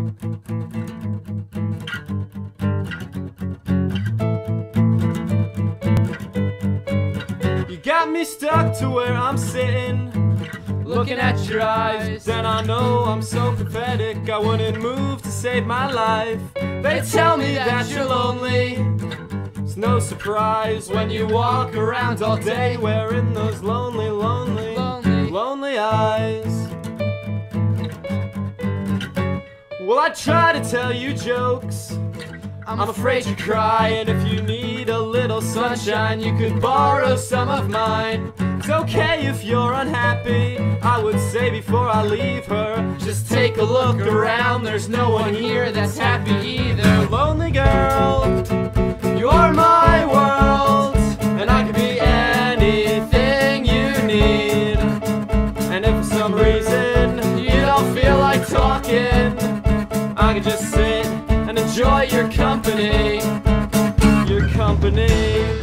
You got me stuck to where I'm sitting, looking at your eyes. Then I know I'm so pathetic, I wouldn't move to save my life. They tell me that you're lonely. It's no surprise when you walk around all day wearing those lonely, lonely, lonely eyes. Well, I try to tell you jokes, I'm afraid you cry. And if you need a little sunshine, you could borrow some of mine. It's okay if you're unhappy, I would say before I leave her, just take a look around, there's no one here that's happy either. Lonely girl, you're my world, and I could be anything you need. And if for some reason you don't feel like talking, I could just sit and enjoy your company, your company.